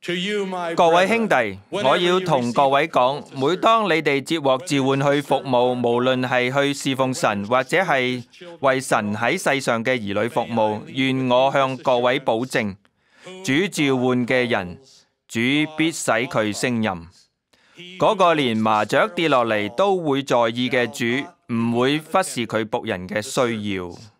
各位兄弟，我要同各位講，每當你哋接獲召喚去服務，無論係去侍奉神，或者係為神喺世上嘅兒女服務，願我向各位保證，主召喚嘅人，主必使佢勝任。嗰個連麻雀跌落嚟都會在意嘅主，唔會忽視佢僕人嘅需要。